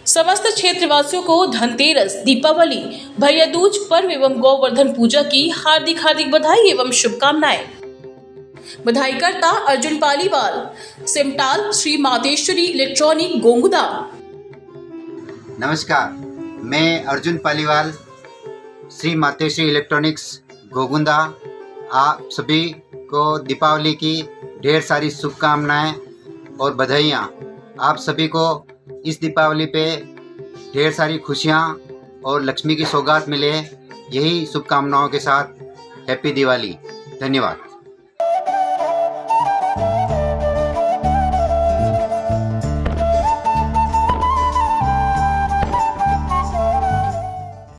समस्त क्षेत्रवासियों को धनतेरस, दीपावली, भैया दूज पर्व एवं गोवर्धन पूजा की हार्दिक बधाई एवं शुभकामनाएं। बधाईकर्ता अर्जुन पालीवाल, सिमटाल, श्री मातेश्वरी इलेक्ट्रॉनिक, गोंगुदा। नमस्कार, मैं अर्जुन पालीवाल, श्री मातेश्वरी इलेक्ट्रॉनिक्स, गोगुंदा। आप सभी को दीपावली की ढेर सारी शुभकामनाएं और बधाइयाँ। आप सभी को इस दीपावली पे ढेर सारी खुशियाँ और लक्ष्मी की सौगात मिले, यही शुभकामनाओं के साथ हैप्पी दिवाली। धन्यवाद।